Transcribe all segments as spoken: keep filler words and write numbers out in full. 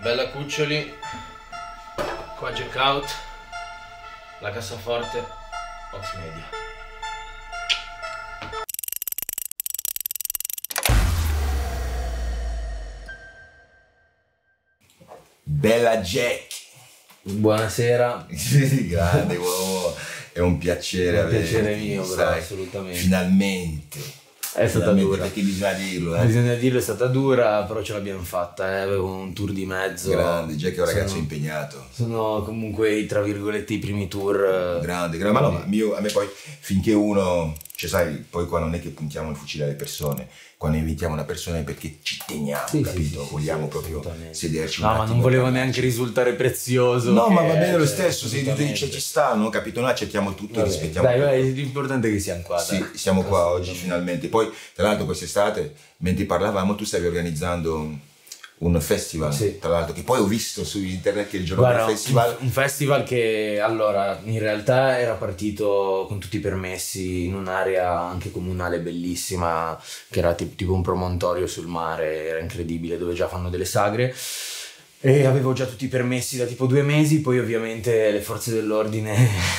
Bella cuccioli, qua check out, la cassaforte, Ox Media. Bella Jack! Buonasera. Grande uomo, è un piacere È un averti, piacere mio, bro, sai, assolutamente. Finalmente. È stata Finalmente, dura. perché bisogna dirlo, eh. Bisogna dirlo, è stata dura, però ce l'abbiamo fatta, eh. Avevo un tour di mezzo. Grande, Jack è un ragazzo Sono- impegnato. Sono comunque i, tra virgolette, i primi tour. eh, Grande, grande, ma no, ma mio, a me poi finché uno, cioè sai, poi qua non è che puntiamo il fucile alle persone, quando invitiamo una persona è perché ci teniamo, Sì, sì, capito? sì, sì, Vogliamo sì, proprio assolutamente. sederci un No, ma attimo non volevo e neanche parlarci. risultare prezioso. No, ma che- va bene lo cioè, stesso, se assolutamente. cioè, ci sta, no? Capito? Noi accettiamo tutto e Vabbè, rispettiamo dai, tutto. vai, l'importante è che siamo qua. Sì, dai. siamo qua oggi Assolutamente. finalmente. Poi, tra l'altro, quest'estate, mentre parlavamo, tu stavi organizzando un festival, Sì. tra l'altro, che poi ho visto su internet che il giorno Guarda, del festival... un, un festival che allora in realtà era partito con tutti i permessi in un'area anche comunale bellissima, che era tipo, tipo un promontorio sul mare, era incredibile, dove già fanno delle sagre. E avevo già tutti i permessi da tipo due mesi, poi ovviamente le forze dell'ordine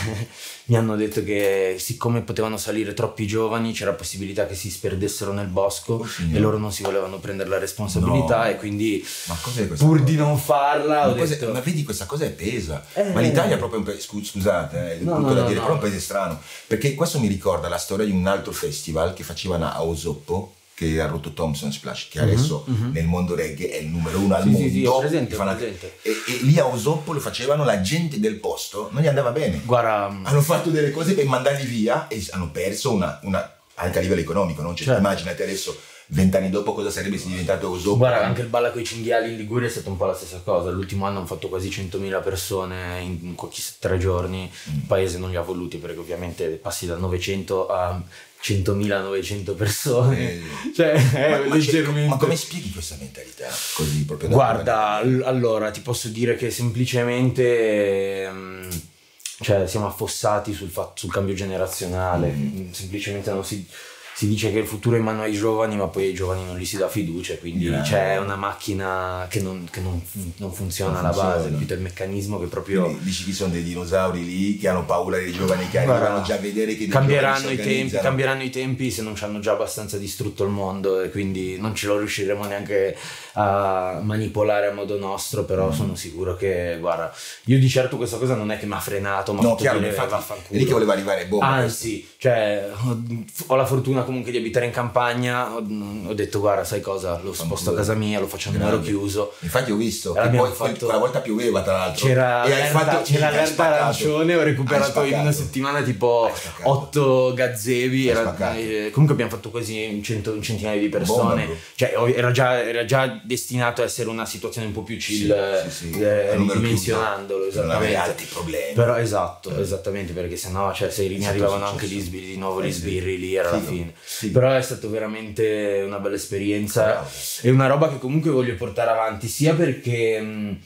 mi hanno detto che siccome potevano salire troppi giovani c'era possibilità che si sperdessero nel bosco Oh, signore. e loro non si volevano prendere la responsabilità No. e quindi Ma cos'è questa pur cosa? di non farla ho Ma, cos'è- detto... ma vedi, questa cosa è pesa. Eh. Ma l'Italia è proprio un paese, scu- scusate, eh, è No, brutto no, da no, dire, no. però è un paese strano. Perché questo mi ricorda la storia di un altro festival che facevano a Osoppo, che ha rotto Thompson Splash, che Mhm, adesso mhm. nel mondo reggae è il numero uno al Sì, mondo. sì, sì, ho che presente, ho fanno- presente. E, e lì a Osoppo lo facevano, la gente del posto non gli andava bene. Guarda, Hanno fatto delle cose per mandarli via e hanno perso una, una anche a livello economico, no? Cioè, Certo. immaginate adesso, vent'anni dopo, cosa sarebbe se diventato Osoppo. guarda, anche il Balla coi cinghiali in Liguria è stata un po' la stessa cosa. L'ultimo anno hanno fatto quasi centomila persone in, in pochi tre giorni. Il paese non li ha voluti perché ovviamente passi da novecento a centomila novecento persone. Eh, Cioè, è ma, ma, c'è- leggermente... ma come spieghi questa mentalità così proprio da- Guarda, l- allora ti posso dire che semplicemente ehm, cioè, siamo affossati sul, fatto, sul cambio generazionale. Mm. Semplicemente non si, si dice che il futuro è in mano ai giovani, ma poi ai giovani non gli si dà fiducia, quindi Grande. c'è una macchina che non, che non, non funziona Non alla base, funziona. capito? Il meccanismo che proprio... Quindi dici che sono dei dinosauri lì che hanno paura dei giovani che Guarda, arrivano già a vedere che dei cambieranno giovani i si tempi, organizzano. cambieranno i tempi se non ci hanno già abbastanza distrutto il mondo e quindi non ce lo riusciremo neanche a manipolare a modo nostro, però Mm. sono sicuro che, guarda, io di certo questa cosa non è che mi ha frenato, ma No, ha fatto chiaro, dire infatti, vaffanculo. è lì che voleva arrivare bomba. Anzi, cioè, ho, ho la fortuna comunque di abitare in campagna, ho, ho detto guarda, sai cosa, lo sposto a casa mia, lo faccio a numero Grande. chiuso. Infatti ho visto E che l'abbiamo poi quel- fatto- quella volta pioveva tra l'altro. C'era E hai l'allerta, fatto- c'era hai l'allerta spaccato. arancione, ho Hai recuperato in una spaccato. settimana tipo Hai spaccato. otto gazebi, Hai era- spaccato. eh, comunque abbiamo fatto quasi un, cento, un centinaio di Bomba, persone, bro. cioè ov- era già, era già destinato a essere una situazione un po' più chill, Sì, sì, sì. eh, A numero ridimensionandolo chiuso, per non avere esattamente. altri problemi. Però esatto, Eh. esattamente, perché sennò cioè, se mi È stato arrivavano anche successo. gli sbirri, di nuovo Eh gli sì. sbirri lì, era la Figo. fine. Figo. Però è stato veramente una bella esperienza. Bravo. È una roba che comunque voglio portare avanti, sia perché mh,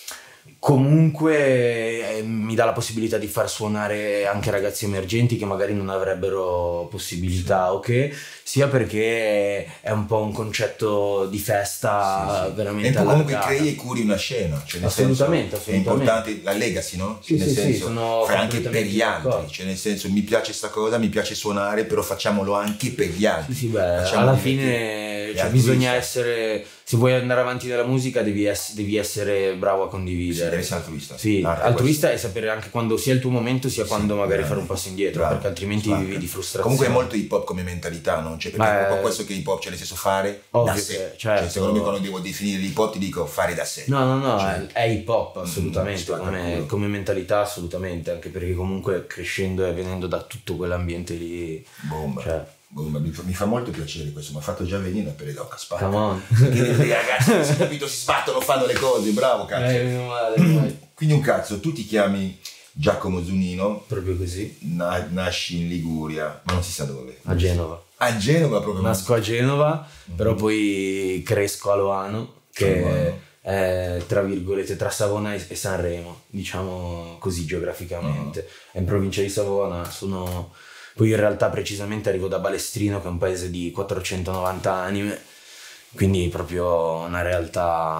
comunque eh, mi dà la possibilità di far suonare anche ragazzi emergenti che magari non avrebbero possibilità o che, sia perché è un po' un concetto di festa Sì, sì. veramente E tu comunque allargata. crei e curi una scena, cioè nel Assolutamente, senso, assolutamente. è importante la legacy, no? Sì, nel sì, sì, senso, sono fai anche per completamente gli altri, d'accordo. cioè nel senso mi piace sta cosa, mi piace suonare, però facciamo anche per gli altri. Sì, sì, beh, Facciamo alla divertire. fine È cioè, altruista. bisogna essere, se vuoi andare avanti nella musica devi, ess- devi essere bravo a Sì, condividere. devi essere altruista. Sì, L'arte è altruista è sapere anche quando sia il tuo momento sia Sì, quando magari grande. fare un passo indietro, Bravo, perché altrimenti spacca. vivi di frustrazione. Comunque è molto hip hop come mentalità, no? Cioè, perché Ma è un po' è- questo che hip hop, cioè nel senso fare Ovvio da che- sé. certo. Cioè, secondo me quando devo definire l'hip hop ti dico fare da sé. No, no, no, Cioè, è, è hip hop mm, assolutamente, spacca il come, culo. come mentalità assolutamente, anche perché comunque crescendo e venendo da tutto quell'ambiente lì, Bomba. cioè, Bomba. Mi, fa, mi fa molto piacere questo, mi ha fatto già venire a Peredocca, spacca. come on. Perché i ragazzi, si è capito, si sbattono, fanno le cose, bravo cazzo. Eh, meno male, dai. Quindi un cazzo, tu ti chiami Giacomo Zunino, Proprio così, na- nasci in Liguria, ma non si sa dove. a Genova. A Genova proprio. Nasco a Genova, però poi cresco a Loano, che Loano. è tra virgolette tra Savona e e Sanremo, diciamo così geograficamente. È in provincia di Savona, sono... Poi in realtà precisamente arrivo da Balestrino, che è un paese di quattrocentonovanta anime, quindi proprio una realtà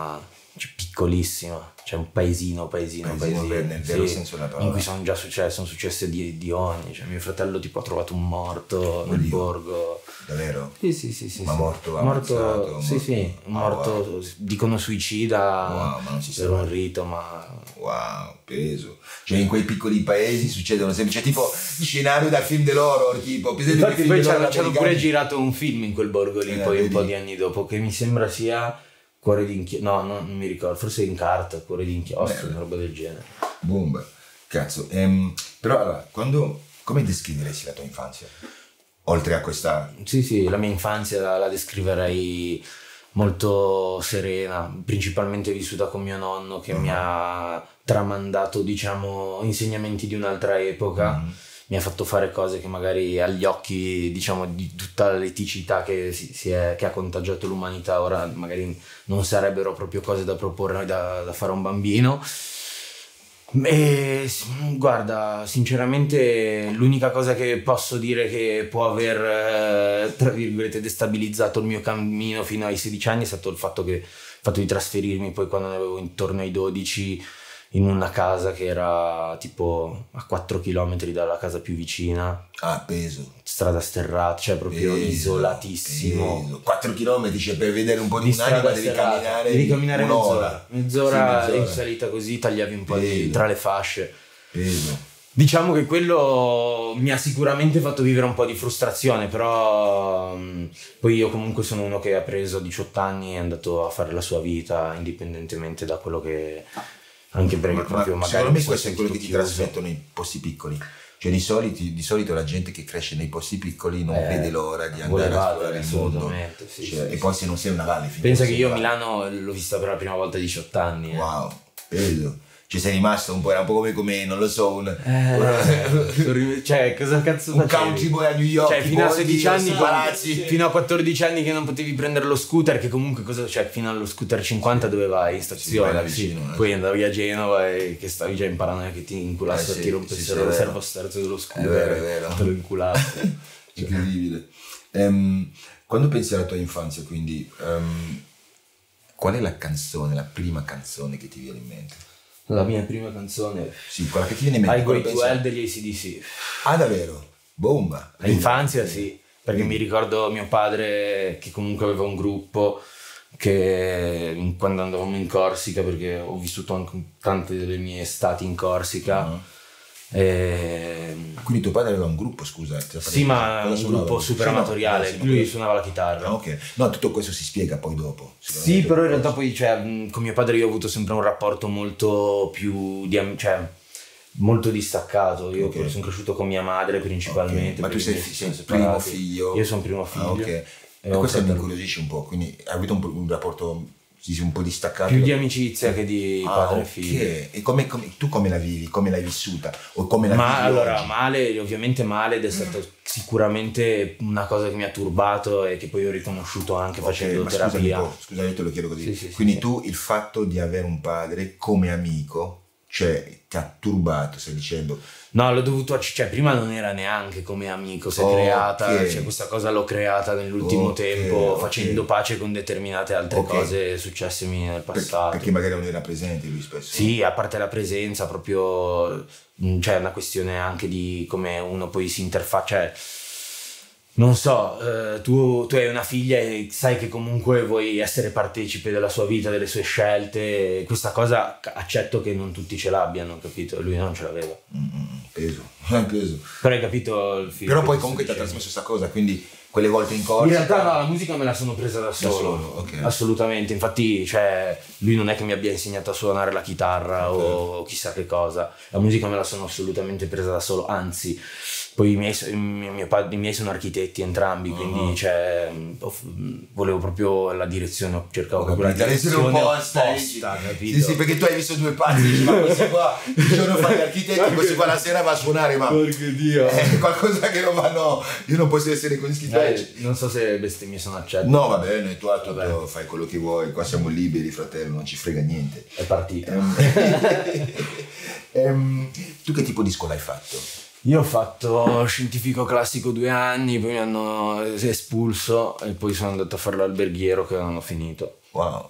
cioè, piccolissima, cioè un paesino, paesino, Paesino, paesino, nel vero sì, senso della parola. in cui sono già successe, sono successe di, di ogni, cioè mio fratello tipo ha trovato un morto nel Oddio. borgo. Davvero? Sì, sì, sì, sì. Ma sì. morto, morto, ammazzato, sì, morto. sì, un Ah, morto, wow. dicono suicida Wow, ma non si sa per un mai. rito, ma Wow, peso. Cioè in quei piccoli paesi succedono sempre, cioè tipo scenario da film dell'horror, tipo. Presente infatti quei poi film c'hanno, dell'horror c'hanno pure americani? girato un film in quel borgo lì, Eh, poi un vedi? po' di anni dopo, che mi sembra sia Cuore d'inchiostro, no, no, non mi ricordo, forse in carta, Cuore d'inchiostro, Beh, una roba del genere. Bomba. Cazzo. Ehm, però allora, quando, come descriveresti la tua infanzia? Oltre a questa... Sì, sì, la mia infanzia la, la descriverei molto serena, principalmente vissuta con mio nonno che mi ha tramandato, diciamo, insegnamenti di un'altra epoca, Mhm. mi ha fatto fare cose che magari agli occhi, diciamo, di tutta l'eticità che, si, si è, che ha contagiato l'umanità ora magari non sarebbero proprio cose da proporre da, da fare a un bambino. E, s- guarda, sinceramente l'unica cosa che posso dire che può aver, eh, tra virgolette, destabilizzato il mio cammino fino ai sedici anni è stato il fatto che il fatto di trasferirmi poi quando ne avevo intorno ai dodici in una casa che era tipo a quattro chilometri dalla casa più vicina, Ah, peso. strada sterrata, cioè proprio Peso, isolatissimo. peso. quattro chilometri, cioè per vedere un po' di, Di un'anima strada devi sterrata. camminare, Devi camminare un'ora. mezz'ora, mezz'ora, Sì, in salita così tagliavi un po' di, Peso. tra le fasce. Peso. Diciamo che quello mi ha sicuramente fatto vivere un po' di frustrazione, però mh, poi io comunque sono uno che ha preso diciotto anni e è andato a fare la sua vita indipendentemente da quello che... Anche perché Ma, proprio ma magari secondo me mi sono questo è quello che ti sentito chiuso. trasmettono i posti piccoli. Cioè di, soliti, di solito la gente che cresce nei posti piccoli non Eh, vede l'ora di vuole andare a evadere, esplorare il mondo. assolutamente, sì, Cioè, sì, e sì. poi se non sei una valle finché Pensa non che sei io a una valle. Milano l'ho vista per la prima volta a diciotto anni. eh. Wow, peso. Ci sei rimasto un po', era un po' come, come non lo so, un, Eh, sono rim- cioè, cosa cazzo un facevi? country boy a New York. Cioè, fino a sedici anni, palazzi. fino a quattordici anni che non potevi prendere lo scooter, che comunque cosa, cioè, fino allo scooter cinquanta dove vai? In Sì, vai stazione, là sì. vicino, eh. Poi andavi a Genova e che stavi già imparando che ti inculassero, Eh, sì, ti rompessero sì, sì, è il vero. servosterzo dello scooter, È vero, è vero. te lo inculassi. Incredibile. Ehm, quando pensi alla tua infanzia, quindi, ehm, qual è la canzone, la prima canzone che ti viene in mente? La mia prima canzone, Sì, quella che ti viene in mente. I Go quando to pensi- Hell degli A C D C. Ah, davvero? Bomba. L'infanzia sì, perché mi ricordo mio padre che comunque aveva un gruppo che in- quando andavamo in Corsica, perché ho vissuto anche tante delle mie estati in Corsica. Ah. e- Quindi tuo padre aveva un gruppo, scusa? ti ho Sì, fatto- ma cosa un suonava? gruppo super Sì, no, amatoriale, sì, ma lui quello- suonava la chitarra. Ah, ok. No, tutto questo si spiega poi dopo. Sì, però in realtà poi cioè, mh, con mio padre io ho avuto sempre un rapporto molto più di am- cioè, molto distaccato. Io Ok. sono cresciuto con mia madre principalmente. Ok. Ma tu perché sei, i miei si sei sono il primo separati. figlio? Io sono primo figlio. Ah, ok. E E ho questo mi fratello. incuriosisce un po', quindi hai avuto un, un rapporto sì, sì, un po' distaccato? Più di amicizia che di Ah, padre ok. e figlio. E come, come- tu come la vivi? Come l'hai vissuta? O come la Ma vivi allora, oggi? male, ovviamente male ed è stato sicuramente una cosa che mi ha turbato e che poi ho riconosciuto anche Ok, facendo ma scusami terapia. un po', scusami, io te lo chiedo così. Sì, sì, sì, Quindi sì. tu il fatto di avere un padre come amico, cioè ti ha turbato, stai dicendo? No, l'ho dovuto, acc- cioè prima non era neanche come amico, si è Ok. creata, cioè questa cosa l'ho creata nell'ultimo Ok, tempo ok. facendo pace con determinate altre Ok. cose successemi nel Per- passato. perché magari non era presente lui spesso. Sì, a parte la presenza, proprio mh, c'è una questione anche di come uno poi si interfaccia. Cioè, non so, eh, tu, tu hai una figlia e sai che comunque vuoi essere partecipe della sua vita, delle sue scelte. e Questa cosa c- accetto che non tutti ce l'abbiano, capito? Lui non ce l'aveva. Mm, mm, peso, peso. Però hai capito il film. Però che poi ti comunque ti sto ha dicendo. trasmesso questa cosa, quindi quelle volte in corso. In realtà no, la musica me la sono presa da solo, solo, ok. assolutamente, infatti cioè, lui non è che mi abbia insegnato a suonare la chitarra Ok. o chissà che cosa, la musica me la sono assolutamente presa da solo, anzi, poi i miei, i miei, padri- i miei sono architetti entrambi, quindi Ah. cioè, ho- volevo proprio la direzione, cercavo Ho proprio la capito, essere direzione opposta, opposta, capito? sì, sì, perché tu hai visto due pazzi, dici, ma questo qua il giorno fa gli architetti, questo qua la sera va a suonare, ma Porco Dio. è qualcosa che non va, no, io non posso essere così. Dai, non so se bestemmie sono accette. No, va bene, tu hai tutto, Vabbè. fai quello che vuoi, qua siamo liberi, fratello, non ci frega niente. È partita. Ehm, ehm, tu che tipo di scuola hai fatto? Io ho fatto scientifico classico due anni, poi mi hanno espulso e poi sono andato a fare l'alberghiero che non ho finito. Wow.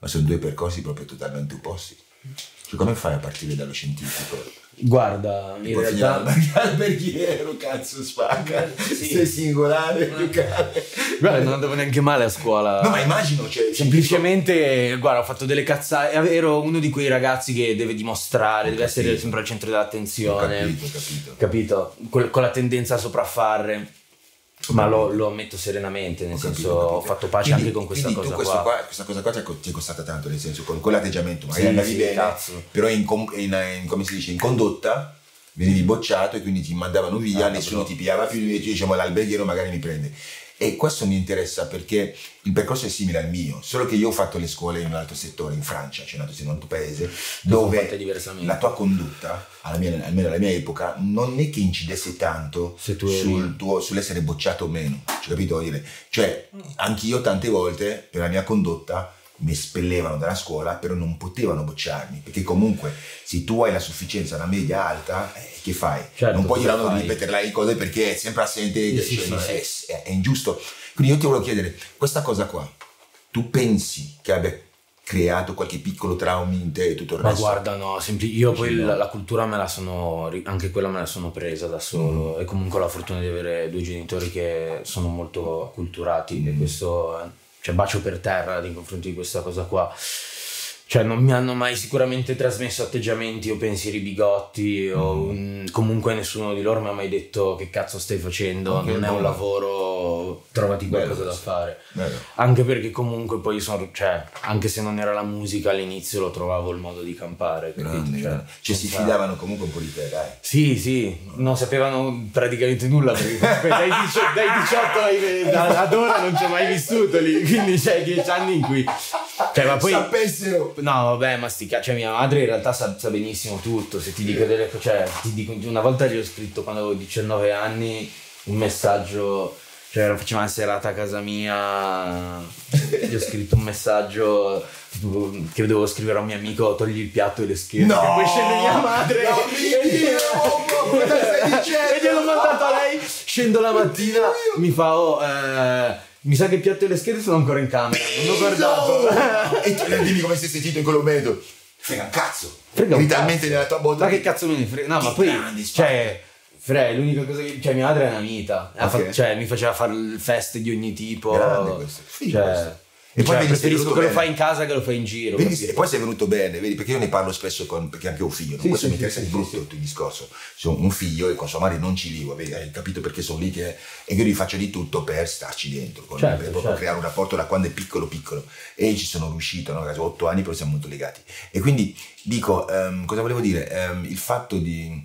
ma sono due percorsi proprio totalmente opposti. Cioè, come fai a partire dallo scientifico? Guarda, in poi realtà alberghiero, cazzo, spacca, sì. sei singolare, giocare. Guarda, non andavo neanche male a scuola. No, ma immagino, cioè, semplicemente, guarda, ho fatto delle cazzate. Ero uno di quei ragazzi che deve dimostrare, Ho deve capito. essere sempre al centro dell'attenzione. Ho capito, ho capito. Capito? Con, con la tendenza a sopraffare. Ma lo, lo ammetto serenamente, nel Ho senso, capito, ho capito. ho fatto pace Quindi- anche con questa quindi cosa tu questo qua. qua. Questa cosa qua ti è co- ti è costata tanto, nel senso, con quell'atteggiamento magari Sì, andavi sì, bene, cazzo. però in, com- in- in- come si dice, in condotta venivi bocciato e quindi ti mandavano via, Ah, nessuno no. ti pigliava più, invece diciamo l'alberghiero magari mi prende. E questo mi interessa perché il percorso è simile al mio, solo che io ho fatto le scuole in un altro settore, in Francia, cioè in un altro paese, sono fatte dove diversamente. la tua condotta, alla mia- almeno alla mia epoca, non è che incidesse tanto Se tu eri- sul tuo, sull'essere bocciato o meno, cioè, capito? Voglio dire? Cioè, anch'io tante volte per la mia condotta mi espellevano dalla scuola, però non potevano bocciarmi, perché comunque se tu hai la sufficienza, una media alta, eh, che fai? Certo, non puoi cosa dire di fai? ripetere le cose perché è sempre assente, Sì, cioè, sì, no, sì, è, è- è ingiusto. Quindi io ti volevo chiedere, questa cosa qua, tu pensi che abbia creato qualche piccolo trauma in te e tutto il Ma resto? guarda, no, sempli- io poi Sì, no. la, la cultura me la sono, ri- anche quella me la sono presa da solo, e comunque ho la fortuna di avere due genitori che sono molto acculturati, e questo, eh, cioè, bacio per terra nei confronti di questa cosa qua. Cioè, non mi hanno mai sicuramente trasmesso atteggiamenti o pensieri bigotti, o un- comunque nessuno di loro mi ha mai detto che cazzo stai facendo, Ok, non è un buono. lavoro, trovati Bello qualcosa da questo. fare. Bello. Anche perché comunque poi sono, cioè, anche se non era la musica all'inizio lo trovavo il modo di campare, capito? Grande, Cioè, grande. Cioè, si senza- fidavano comunque un po' di te, dai. Sì, sì, non sapevano praticamente nulla, perché comunque dai, dicio- dai diciotto ai- da- ad ora non ci ho mai vissuto lì, quindi c'è dieci anni in cui... Cioè, ma poi... Sapessero! No, vabbè, ma sti ca- cioè mia madre in realtà sa, sa benissimo tutto, se ti dico delle cose, cioè, ti dico, una volta gli ho scritto quando avevo diciannove anni un messaggio, cioè facevamo una serata a casa mia, gli ho scritto un messaggio tipo, che dovevo scrivere a un mio amico, togli il piatto e le schiere, No! e poi scende mia madre No, e, mio Dio, cosa stai dicendo? e gliel'ho mandato a lei, scendo la mattina, mi fa oh, eh, mi sa che il piatto e le schede sono ancora in camera, non l'ho guardato. No! E tu dimmi come sei sentito in quel momento. Frega un cazzo. Frega un Eri talmente cazzo. nella tua botta. Ma che cazzo me ne frega? No, Che ma poi, grandi spalle. cioè, Fre, l'unica cosa che... Cioè, mia madre è una mita. Ha Ok. fatto- cioè, mi faceva fare feste di ogni tipo. Grande questo. Figo Cioè, questo. E e poi poi vedi, sei preferisco venuto che lo bene. fai in casa che lo fai in giro. Vedi, capito? e poi sei venuto bene, vedi, perché io ne parlo spesso con, perché anche ho un figlio, no? Sì, Questo sì, mi interessa sì, di sì, brutto sì. il discorso. Sono un figlio e con sua madre non ci vivo, vedi, hai capito perché sono lì che, e io gli faccio di tutto per starci dentro, con Certo, per proprio certo. creare un rapporto da quando è piccolo piccolo. E ci sono riuscito, no? Ho otto anni, però siamo molto legati. E quindi dico, ehm, cosa volevo dire? Ehm, il fatto di,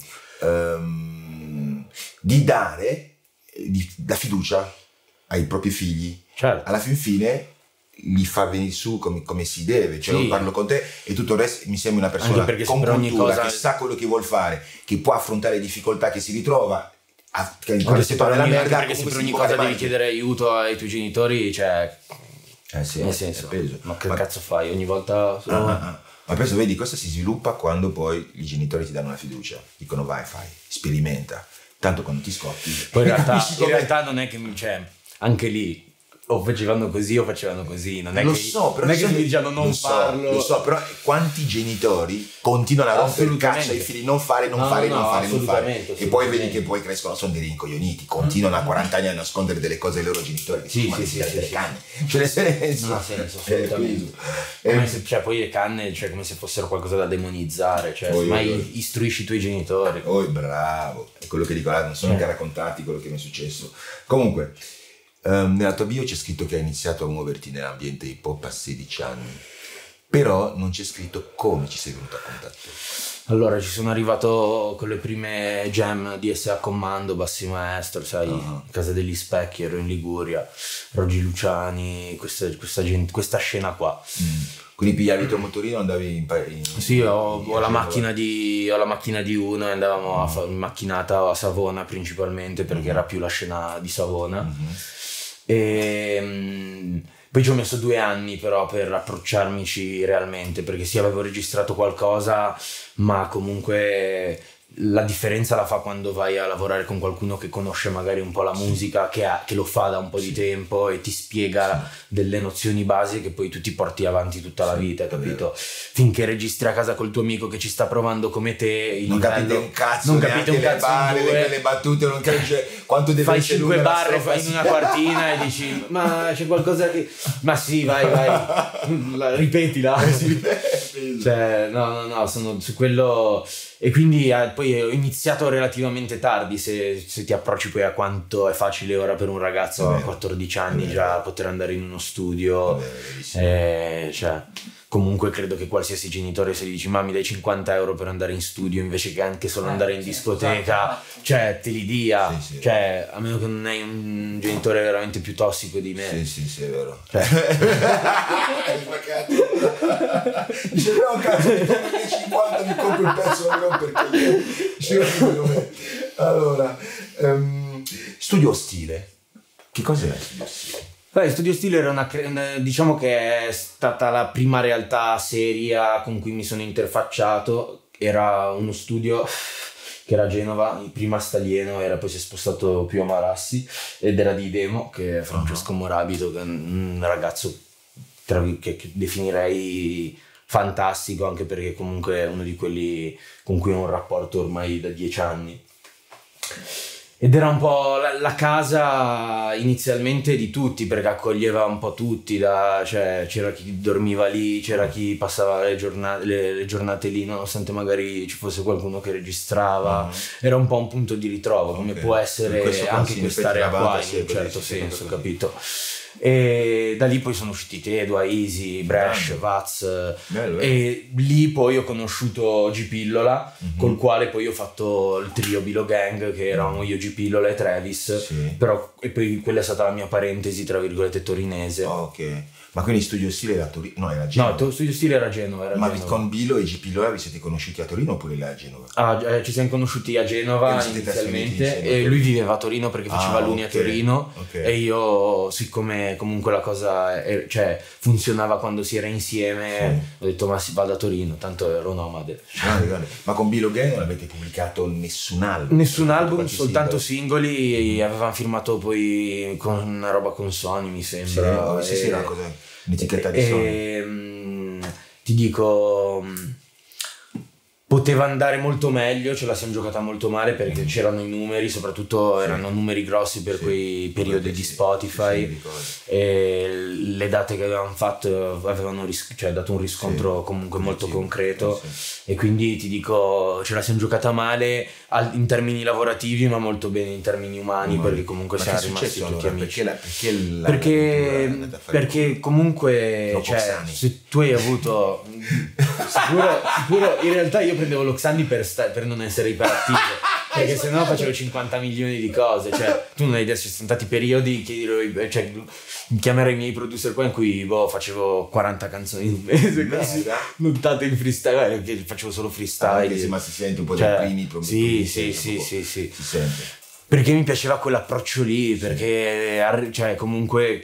ehm, di dare eh, di- la fiducia ai propri figli, Certo. alla fin fine li fa venire su come, come si deve, cioè Sì. io parlo con te e tutto il resto mi sembra una persona Anche perché con per ogni cultura, cosa- che sa quello che vuol fare, che può affrontare le difficoltà, che si ritrova a, che Anche quando se si per fa nella ogni, anche merda, perché se comunque per si ogni può cosa fare devi male. chiedere aiuto ai tuoi genitori, cioè, Eh sì, nel è senso, peso. ma che Ma- cazzo fai? Ogni volta... sono- Ah, ah, ah. Ma penso, vedi, questo si sviluppa quando poi i genitori ti danno la fiducia, dicono vai, fai, sperimenta, tanto quando ti scoppi. Poi in realtà, capisci in come- realtà non è che, cioè, anche lì, o facevano così o facevano così, non è lo che, so, però non è che sai- mi dicevano non lo so, farlo. lo so, però quanti genitori continuano a rompere il Assolutamente. cazzo ai figli, non fare, non No, fare, no, non fare, non fare. assolutamente, E poi vedi assolutamente. che poi crescono, sono dei rincoglioniti, continuano a quaranta anni a nascondere delle cose ai loro genitori che Sì, sono sì, sì, delle sì, sì. canne. Cioè, nel senso, Non ha senso, eh, assolutamente. eh, Come se, cioè, poi le canne, cioè, come se fossero qualcosa da demonizzare, cioè, Oi, mai oi, oi. istruisci i tuoi genitori. Oh, bravo, è quello che dico, ah, non sono Eh. mica raccontati quello che mi è successo. Comunque, ehm, nella tua bio c'è scritto che hai iniziato a muoverti nell'ambiente hip hop a sedici anni, però non c'è scritto come ci sei venuto a contatto. Allora, ci sono arrivato con le prime jam di S A Commando, Bassi Maestro, sai, Ah. Casa degli Specchi, ero in Liguria, Roggi Luciani, questa, questa, gente- questa scena qua. Mm. Quindi pigliavi il tuo motorino e andavi in, pa- in Sì, ho, in- ho la in- macchina di, ho la macchina di uno e andavamo a fa- in macchinata a Savona principalmente, perché era più la scena di Savona. Mhm. E mm, poi ci ho messo due anni però per approcciarmici realmente, perché sì, avevo registrato qualcosa, ma comunque la differenza la fa quando vai a lavorare con qualcuno che conosce magari un po' la musica, che, ha, che lo fa da un po' di tempo e ti spiega sì. delle nozioni basi che poi tu ti porti avanti tutta sì, la vita, capito? Finché registri a casa col tuo amico che ci sta provando come te, il non livello, capite un cazzo, non capite un cazzo barre, in due, le battute, non capisce quanto deve fai essere cinque barre, fai in una quartina e dici ma c'è qualcosa che ma sì vai vai ripetila, cioè no no no sono su quello. E quindi eh, poi ho iniziato relativamente tardi, se, se ti approcci poi a quanto è facile ora per un ragazzo a quattordici anni già poter andare in uno studio, eh, cioè comunque credo che qualsiasi genitore, se gli dici ma mi dai cinquanta euro per andare in studio invece che anche solo andare in discoteca, cioè te li dia, sì, sì. Cioè a meno che non hai un genitore veramente più tossico di me. Sì sì sì è vero, cioè. Dice no cazzo mi compro i cinquanta, mi compro il pezzo non perché allora um, studio stile, che cos'è studio stile? Beh, Studio Stile era una, diciamo che è stata la prima realtà seria con cui mi sono interfacciato. Era uno studio che era a Genova, prima a Staglieno, era poi si è spostato più a Marassi, ed era di Demo, che è Francesco Morabito, che è un ragazzo che, che definirei fantastico, anche perché comunque è uno di quelli con cui ho un rapporto ormai da dieci anni. Ed era un po' la, la casa inizialmente di tutti, perché accoglieva un po' tutti, da, cioè c'era chi dormiva lì, c'era chi passava le giornate, le, le giornate lì nonostante magari ci fosse qualcuno che registrava, uh-huh. Era un po' un punto di ritrovo, come okay. può essere anche sì, quest'area qua in un certo senso, capito? E da lì poi sono usciti Tedua, Easy, Brash, Vaz, bello, e lì poi ho conosciuto G Pillola, mm-hmm. col quale poi ho fatto il trio Bilo Gang, che erano io, G Pillola e Travis, sì. Però e poi quella è stata la mia parentesi tra virgolette torinese. Oh, ok. Ma quindi Studio Stile era a Torino? No, era a Genova. No, Studio Stile era a Genova. Era Ma Genova. Con Bilo e G Pillola vi siete conosciuti a Torino oppure là a Genova? Ah, eh, ci siamo conosciuti a Genova inizialmente, e lui viveva a Torino perché faceva ah, l'Uni okay. a Torino, okay. E io, siccome comunque la cosa è, cioè, funzionava quando si era insieme, sì. Ho detto ma si vada a Torino, tanto ero nomade. Ah, ma con Bilo Gang non avete pubblicato nessun album? Nessun album, soltanto singoli, singoli, avevamo firmato poi con una roba con Sony, mi sembra. Sì, sì, sì, era cos'è? L'etichetta di Sony. E, mh, ti dico, mh, poteva andare molto meglio, ce la siamo giocata molto male perché mm. c'erano i numeri, soprattutto sì. Erano numeri grossi per sì. quei periodi di Spotify, sì, sì, e le date che avevamo fatto avevano ris- cioè, dato un riscontro sì. comunque molto sì. concreto, sì. E quindi ti dico ce la siamo giocata male al- in termini lavorativi, ma molto bene in termini umani, umani. Perché comunque ma siamo rimasti tutti allora? amici. Perché, la, perché, la perché, perché comunque cioè, se tu hai avuto sicuro, sicuro in realtà io prendevo l'Oxanni per, sta- per non essere iperattivo, perché sennò facevo cinquanta milioni di cose, cioè tu non hai idea, ci sono stati periodi che cioè, chiamerei i miei producer qua in cui boh, facevo quaranta canzoni in un mese così, montate in freestyle, che facevo solo freestyle, ah, ma si sente un po' cioè, dei primi problemi, sì sì sì sì sì si sente, perché mi piaceva quell'approccio lì, perché cioè comunque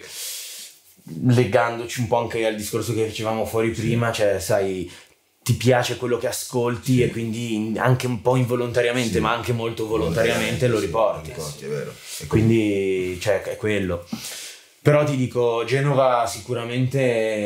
legandoci un po' anche al discorso che facevamo fuori prima, cioè sai ti piace quello che ascolti, sì. E quindi anche un po' involontariamente, sì. Ma anche molto volontariamente lo riporti, sì, riporti, è vero. E quindi cioè è quello. Però ti dico, Genova sicuramente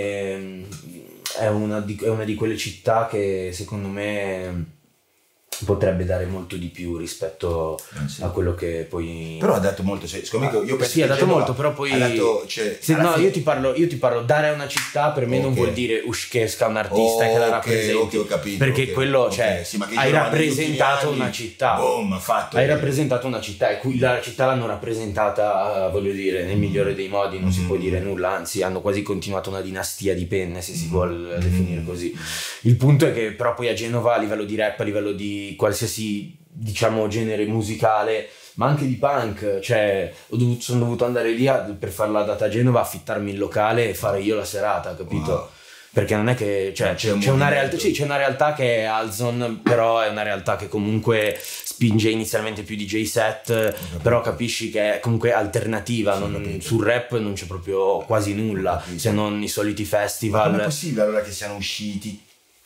è una di, è una di quelle città che secondo me potrebbe dare molto di più rispetto eh sì. a quello che poi però ha dato molto, cioè, secondo me io penso sì, ha dato Genova molto, però poi dato, cioè, se, no fine... io ti parlo io ti parlo dare a una città per me okay. Non vuol dire che esca un artista oh, che la rappresenti, okay, okay, ho capito, perché okay, quello okay. Cioè sì, hai rappresentato una città boom, fatto, hai eh. rappresentato una città e qui la città l'hanno rappresentata, voglio dire, nel migliore dei modi, non mm. si può dire nulla, anzi hanno quasi continuato una dinastia di penne, se si mm. vuole mm. definire così. Il punto è che però poi a Genova, a livello di rap, a livello di qualsiasi diciamo genere musicale, ma anche di punk, cioè ho dovuto, sono dovuto andare lì a, per fare la data a Genova, affittarmi il locale e fare io la serata, capito? Wow. Perché non è che cioè, c'è, c'è, c'è una realtà, sì, c'è una realtà che è Alzon, però è una realtà che comunque spinge inizialmente più D J set, però capisci che è comunque alternativa, sì, non, sul rap non c'è proprio quasi nulla, se non i soliti festival. Ma com'è possibile allora che siano usciti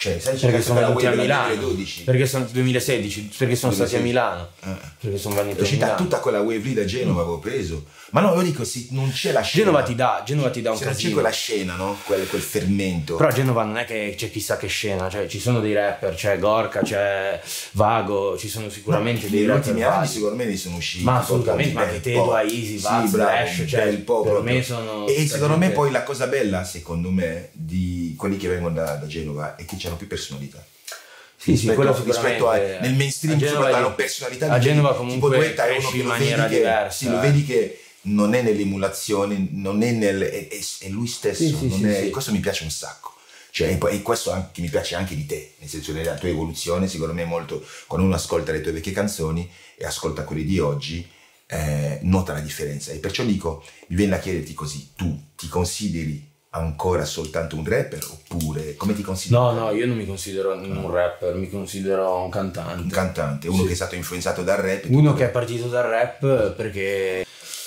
Cioè, sai, perché c'è sono la venuti a wave del Milano, duemiladodici. perché sono duemilasedici, perché sono stati a Milano, Eh. perché sono venuti L'ho a citata Milano. tutta quella wave lì da Genova, avevo preso. Ma no, io dico, sì, non c'è la scena. Genova ti dà, Genova ti dà un Se non c'è casino. quella scena, no? Quel, quel fermento. Però a Genova non è che c'è chissà che scena, cioè ci sono dei rapper, c'è Gorka, c'è Vago, ci sono sicuramente dei negli rapper ultimi anni validi. sicuramente sono usciti. Ma poi assolutamente, tanti ma anche bel Tedo, po'. Aisi, Sì, Vaz, bravo, Flash, un cioè, bel po' per proprio. me sono E tutta secondo me gente- poi la cosa bella, secondo me, di quelli che vengono da, da Genova è che hanno più personalità. Sì, sì, rispetto, quello rispetto a, sicuramente. nel mainstream A Genova soprattutto di- hanno personalità a di- Genova tipo comunque Duetta è uno cresci che in lo maniera vedi che, diversa, sì, lo eh. vedi che non è nell'emulazione, non è nel è, è- è lui stesso, Sì, sì, non sì, è- sì. questo mi piace un sacco. Cioè, e poi- e questo anche, mi piace anche di te, nel senso della tua evoluzione, secondo me molto, quando uno ascolta le tue vecchie canzoni e ascolta quelle di oggi, eh, nota la differenza. E perciò dico, mi viene da chiederti così, tu ti consideri ancora soltanto un rapper oppure come ti consideri? No, no, io non mi considero un rapper, mi considero un cantante. Un cantante, uno Sì. che è stato influenzato dal rap. Uno che è partito dal rap perché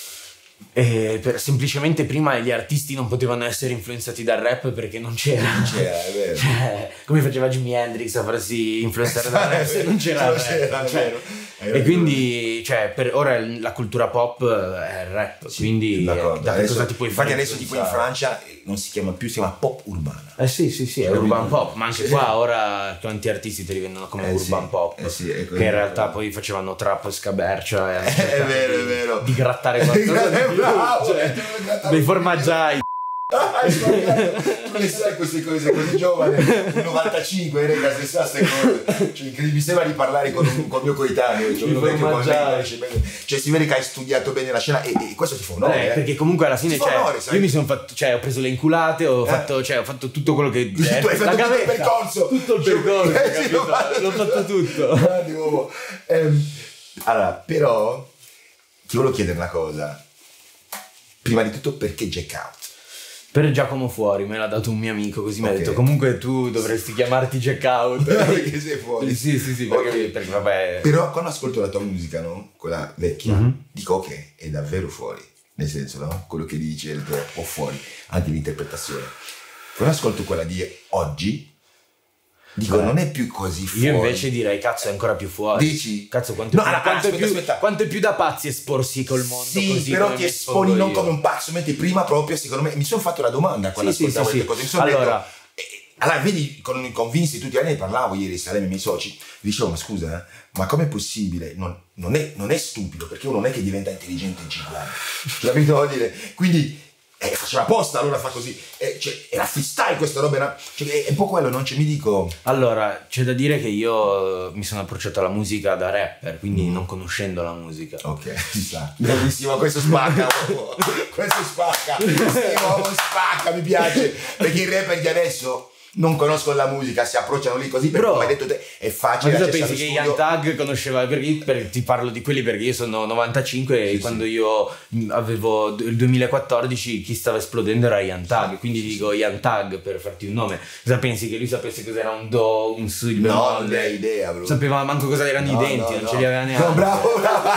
eh, per- semplicemente prima gli artisti non potevano essere influenzati dal rap perché non c'era. c'era, è vero. Cioè, come faceva Jimi Hendrix a farsi influenzare dal rap se non c'era il Non c'era, rap. è Cioè, vero. Hai e ragione. quindi, cioè, per ora la cultura pop è il rap, quindi D'accordo. da che Adesso- cosa ti puoi infatti fare? adesso tipo in influenzare? Francia non si chiama più, si chiama pop urbana. Eh sì, sì, sì, è Capito? urban pop, ma anche Sì. qua ora quanti artisti te li vendono come Eh urban sì, pop, eh sì, è così. che in realtà poi facevano trap scabercia e hanno È cercato vero, di, è vero. di grattare qualcosa di più, Bravo, cioè, devo grattare dei un po' di formaggiai. Ah, tu le sai queste cose, così giovane, un novantacinque, eri a queste cose. Cioè, incredibile, mi sembra di parlare con un con mio coetaneo, cioè, I uno vecchio come me, formaggiai. conosce bene. Cioè si vede che hai studiato bene la scena e, e questo ti fa onore, Eh, eh. perché comunque alla fine Ti fa cioè, onore, sai? io mi sono fatto, cioè ho preso le inculate, ho, Eh. fatto, cioè, ho fatto tutto quello che Tu hai fatto la tutto il gavetta, percorso. tutto il Cioè, percorso, eh, sì, capito? l'ho fatto L'ho fatto tutto. Grande uomo. Ehm, allora, però ti volevo chiedere una cosa. Prima di tutto, perché Jack Out? Per Giacomo Fuori me l'ha dato un mio amico, così mi ha Ok. detto comunque tu dovresti chiamarti Jack Out. Perché sei fuori. Sì, sì, sì, perché, Ok. perché vabbè. Però quando ascolto la tua musica, no? Quella vecchia, Mhm. dico ok, è davvero fuori. Nel senso, no? Quello che dice il tuo o fuori, anche l'interpretazione. Quando ascolto quella di oggi, dico Beh, non è più così fuori. Io invece direi cazzo è ancora più fuori. Dici? Cazzo quanto, No, più, allora, quanto, aspetta, è più, aspetta. quanto è più da pazzi esporsi col mondo Sì, così però come ti mi esponi espongo non io. come un pazzo, mentre prima proprio, secondo me, mi sono fatto la domanda quando Sì, sì, ascoltavo sì, le sì. cose. Mi sono Allora- detto, eh, allora, vedi, con, con Vinci tutti gli anni ne parlavo ieri, Salem e i miei soci, dicevo, ma scusa, eh, ma com'è possibile? Non, non, è, non è stupido, perché uno non è che diventa intelligente in cinque anni. Cioè, capito? Voglio dire? Quindi, eh, faceva apposta, allora fa così. Eh, cioè, era freestyle questa roba, era, cioè, è, è un po' quello, non c'è, mi dico... Allora, c'è da dire che io mi sono approcciato alla musica da rapper, quindi Mm. non conoscendo la musica. Ok, ci sta. Bellissimo, questo spacca, uomo. Questo spacca. Sì, uomo, spacca, mi piace. Perché i rapper di adesso non conoscono la musica, si approcciano lì così, perché Bro, come hai detto te, è Ma facile. cosa accessare pensi che lo Young studio. Thug conosceva? Perché io per- ti parlo di quelli perché io sono novantacinque Sì, e quando sì. io mh, avevo d- il duemilaquattordici chi stava esplodendo era Young Thug, quindi sì, dico Young Thug per farti un nome. Cosa pensi che lui sapesse cos'era un do, un su, il No, bemolle? non hai idea, bro. Non sapeva manco cosa erano No, i denti, no, non no. ce li aveva neanche. No, bravo, bravo.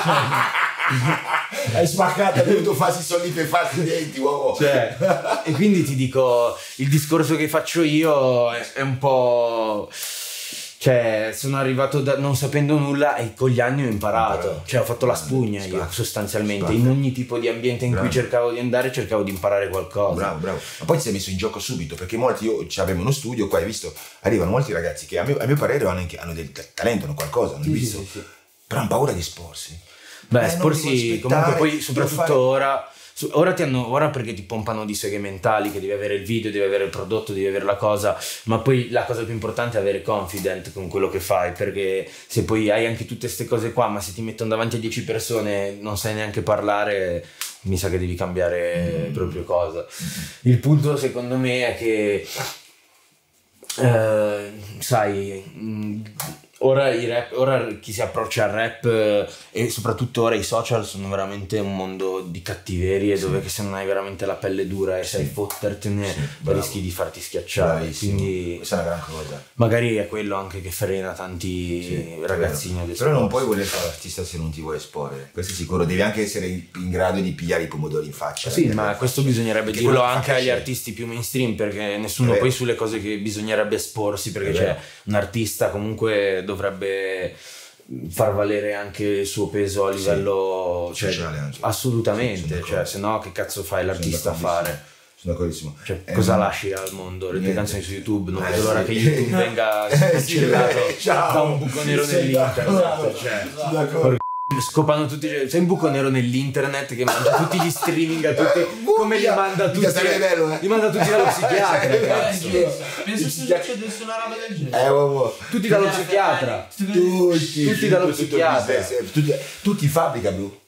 Hai spaccato, hai dovuto farsi i soldi per farsi i denti, uomo. Cioè, e quindi ti dico, il discorso che faccio io è, è un po'... Cioè, sono arrivato da, non sapendo nulla e con gli anni ho imparato. Imparato. Cioè, ho fatto la Grande, spugna io, spacca, sostanzialmente. spacca. In ogni tipo di ambiente in Bravo. cui cercavo di andare, cercavo di imparare qualcosa. Bravo, bravo. Ma poi ti sei messo in gioco subito, perché molti, io avevo uno studio, qua hai visto, arrivano molti ragazzi che a mio, a mio parere hanno, anche, hanno del talento, hanno qualcosa, hanno Sì, sì, visto, sì, sì. però hanno paura di esporsi. Beh, Eh, non esporsi devo aspettare, comunque poi devo soprattutto fare- ora, su- ora ti hanno, ora perché ti pompano di seghe mentali che devi avere il video, devi avere il prodotto, devi avere la cosa, ma poi la cosa più importante è avere confident con quello che fai, perché se poi hai anche tutte queste cose qua, ma se ti mettono davanti a dieci persone non sai neanche parlare, mi sa che devi cambiare Mm. proprio cosa. Il punto secondo me è che eh, sai, mh, ora, i rap, ora chi si approccia al rap eh, e soprattutto ora i social sono veramente un mondo di cattiverie sì. dove che se non hai veramente la pelle dura e sai sì. fottertene sì, rischi di farti schiacciare. Bravissimo. Quindi questa è una gran cosa. Magari è quello anche che frena tanti sì, ragazzini adesso. Però non puoi voler fare l'artista se non ti vuoi esporre, questo è sicuro. Devi anche essere in grado di pigliare i pomodori in faccia. Sì, ma questo bisognerebbe perché dirlo anche agli artisti più mainstream, perché nessuno poi sulle cose che bisognerebbe esporsi, perché c'è un artista comunque dovrebbe far valere anche il suo peso a livello sì, cioè, sociale anche. Assolutamente, sì, cioè se no che cazzo fai l'artista a fare? Sono d'accordissimo. Cioè, eh, cosa lasci al mondo? Le tue canzoni su YouTube? Non eh, vedo l'ora sì. che YouTube venga cancellato eh, sì, da un buco nero nell'internet. Cioè, scopano tutti, c'è un buco nero nell'internet che mangia tutti gli streaming a tutti, come li manda tutti bello, eh? li manda tutti dallo psichiatra, cazzo. Penso se succedesse una roba del genere eh, uomo. tutti dallo psichiatra tutti, tutti dallo psichiatra tutti, tutti in fabbrica blu.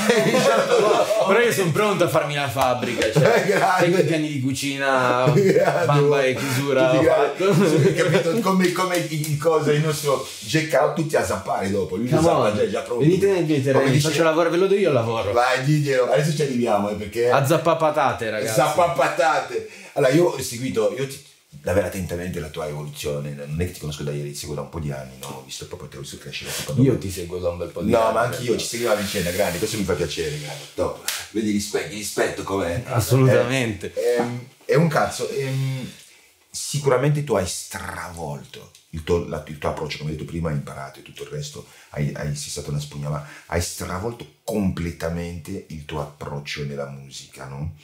Però io sono pronto a farmi la fabbrica, cioè sai quei piani di cucina bamba e chiusura capito come, come il cosa il nostro Jack Out tutti a zappare dopo lui zappa già, già pronto. Venite nel vetere, vi faccio lavoro, ve lo do io il lavoro, vai diglielo, adesso ci arriviamo eh, perché a zappa patate ragazzi, zappa patate. Allora io ho seguito io ti davvero attentamente la tua evoluzione, non è che ti conosco da ieri, ti seguo da un po' di anni, no? Ho visto proprio te, ho visto crescere. Io ti seguo da un bel po' di no, anni. No, ma anch'io, ci seguiamo a vicenda, grande, questo mi fa piacere, grande. Dopo, vedi rispetto, rispetto com'è. Assolutamente. Eh, ehm, è un cazzo, ehm, sicuramente tu hai stravolto il tuo, la, il tuo approccio, come hai detto prima, hai imparato e tutto il resto, hai, hai, sei stata una spugna, ma hai stravolto completamente il tuo approccio nella musica, no?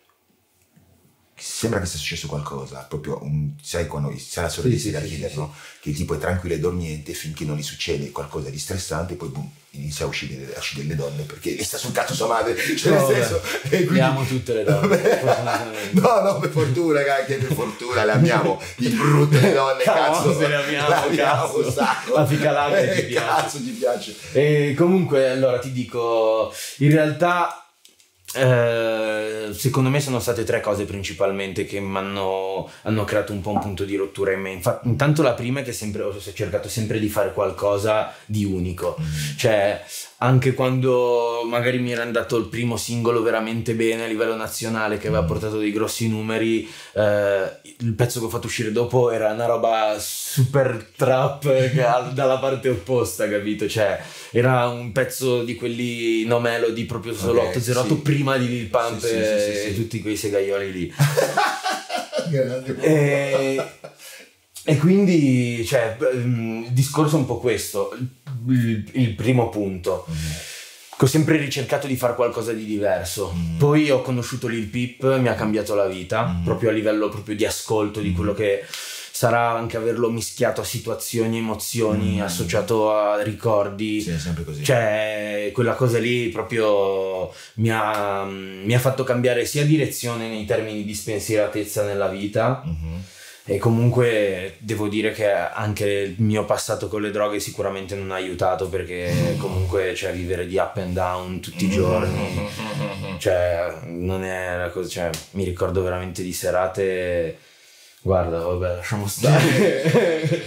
Sembra che sia successo qualcosa, proprio un, sai quando sai la storia di serial killer, sì, no? Che il tipo è tranquillo e dormiente finché non gli succede qualcosa di stressante e poi boom, inizia a uscire, a uscire delle donne perché gli sta sul cazzo sua madre, cioè no, nel senso e quindi... le amo tutte le donne no no per fortuna anche per fortuna le amiamo di brutte le donne cazzo se le amiamo, le amiamo un sacco la fica latte eh, ti piace cazzo ti piace e comunque allora ti dico in realtà Eh, secondo me sono state tre cose principalmente che mi hanno hanno creato un po' un punto di rottura in me. Infatti, intanto la prima è che sempre, ho cercato sempre di fare qualcosa di unico, mm. cioè anche quando magari mi era andato il primo singolo veramente bene a livello nazionale che aveva mm. portato dei grossi numeri, eh, il pezzo che ho fatto uscire dopo era una roba super trap dalla parte opposta, capito? Cioè era un pezzo di quelli no melody proprio solo okay, otto zero otto sì. prima di Lil Pump sì, sì, e sì, sì, sì. tutti quei segaioli lì e, e quindi cioè il discorso è un po' questo, il, il primo punto mm. che ho sempre ricercato di fare qualcosa di diverso, mm. poi ho conosciuto Lil Peep, mi ha cambiato la vita mm. proprio a livello proprio di ascolto di quello che sarà anche averlo mischiato a situazioni, emozioni, mm. associato a ricordi. Sì, è sempre così. Cioè, quella cosa lì proprio mi ha, mi ha fatto cambiare sia direzione nei termini di spensieratezza nella vita. Mm-hmm. E comunque devo dire che anche il mio passato con le droghe sicuramente non ha aiutato, perché comunque cioè vivere di up and down tutti i giorni, cioè non è una cosa, cioè mi ricordo veramente di serate. Guarda, vabbè, lasciamo stare.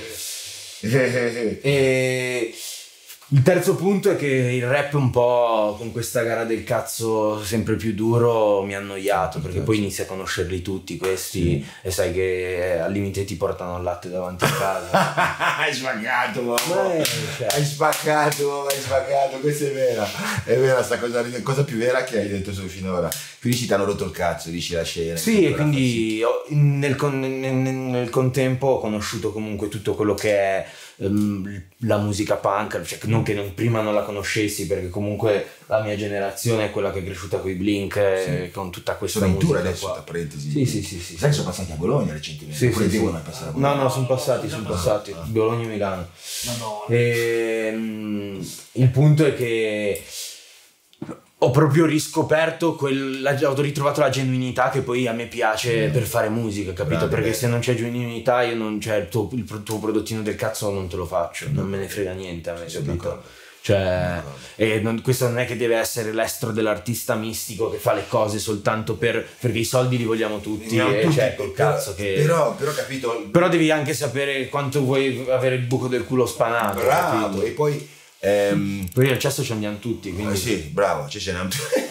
E il terzo punto è che il rap un po' con questa gara del cazzo sempre più duro mi ha annoiato, perché poi inizi a conoscerli tutti questi sì. e sai che al limite ti portano al latte davanti a casa. Hai spaccato, uomo. Ma cioè... hai spaccato, uomo, hai spaccato, questa è vera, è vera sta cosa, la cosa più vera che hai detto finora. Quindi ci ti hanno rotto il cazzo, dici la scena. Sì, e quindi ho, nel, nel, nel contempo ho conosciuto comunque tutto quello che è um, la musica punk, cioè non che non, prima non la conoscessi, perché comunque la mia generazione è quella che è cresciuta con i Blink sì. e con tutta questa sono musica. Sono in tour adesso, tra parentesi. Sì, sì, sì, sì. Sai che sono passati a Bologna recentemente? Sì, Oppure sì, devono sì. passare a Bologna? No, no, sono passati, sono passati. Ah. Bologna e Milano. No, no. E, um, il punto è che ho proprio riscoperto quel, ho ritrovato la genuinità che poi a me piace mm. per fare musica, capito? Bravo, perché beh. se non c'è genuinità io non, cioè il tuo, il tuo prodottino del cazzo non te lo faccio, mm. non me ne frega niente a me, capito? Cioè, e non, questo non è che deve essere l'estro dell'artista mistico che fa le cose soltanto per, perché i soldi li vogliamo tutti, No, e tutti, cioè col però, cazzo che però, però capito, però devi anche sapere quanto vuoi avere il buco del culo spanato, bravo, capito? e poi ehm, Poi al cesso ci andiamo tutti, quindi eh sì, bravo, ci ce n'è un